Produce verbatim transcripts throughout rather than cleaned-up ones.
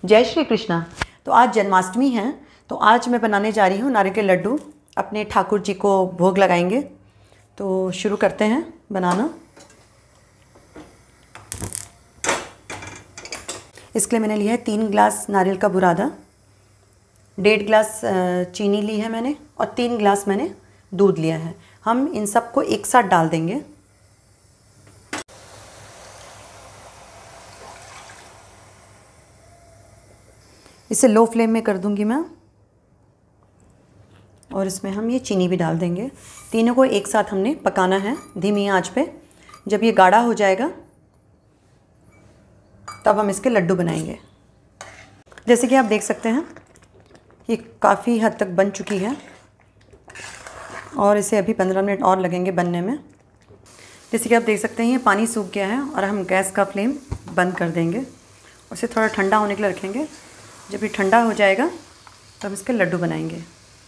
जय श्री कृष्णा। तो आज जन्माष्टमी है, तो आज मैं बनाने जा रही हूँ नारियल के लड्डू। अपने ठाकुर जी को भोग लगाएंगे। तो शुरू करते हैं बनाना। इसके लिए मैंने लिया है तीन गिलास नारियल का बुरादा, डेढ़ गिलास चीनी ली है मैंने, और तीन गिलास मैंने दूध लिया है। हम इन सबको एक साथ डाल देंगे। इसे लो फ्लेम में कर दूंगी मैं, और इसमें हम ये चीनी भी डाल देंगे। तीनों को एक साथ हमने पकाना है धीमी आंच पे। जब ये गाढ़ा हो जाएगा तब हम इसके लड्डू बनाएंगे। जैसे कि आप देख सकते हैं ये काफ़ी हद तक बन चुकी है, और इसे अभी पंद्रह मिनट और लगेंगे बनने में। जैसे कि आप देख सकते हैं ये पानी सूख गया है, और हम गैस का फ्लेम बंद कर देंगे। उसे थोड़ा ठंडा होने के लिए रखेंगे। जब ये ठंडा हो जाएगा तब हम इसके लड्डू बनाएंगे।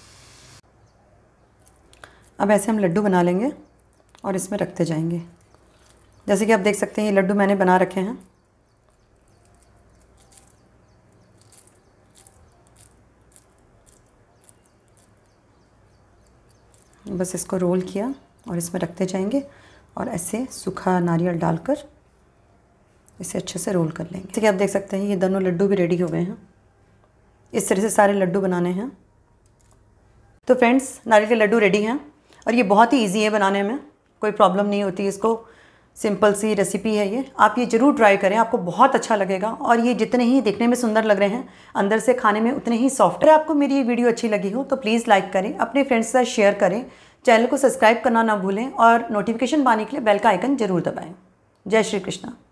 अब ऐसे हम लड्डू बना लेंगे और इसमें रखते जाएंगे। जैसे कि आप देख सकते हैं ये लड्डू मैंने बना रखे हैं। बस इसको रोल किया और इसमें रखते जाएंगे, और ऐसे सूखा नारियल डालकर इसे अच्छे से रोल कर लेंगे। जैसे कि आप देख सकते हैं ये दोनों लड्डू भी रेडी हो गए हैं। इस तरह से सारे लड्डू बनाने हैं। तो फ्रेंड्स, नारियल के लड्डू रेडी हैं, और ये बहुत ही इजी है बनाने में, कोई प्रॉब्लम नहीं होती इसको। सिंपल सी रेसिपी है ये, आप ये ज़रूर ट्राई करें, आपको बहुत अच्छा लगेगा। और ये जितने ही देखने में सुंदर लग रहे हैं, अंदर से खाने में उतने ही सॉफ्ट। अगर आपको मेरी ये वीडियो अच्छी लगी हो तो प्लीज़ लाइक करें, अपने फ्रेंड्स के साथ शेयर करें, चैनल को सब्सक्राइब करना ना भूलें, और नोटिफिकेशन पाने के लिए बेल का आइकन ज़रूर दबाएँ। जय श्री कृष्णा।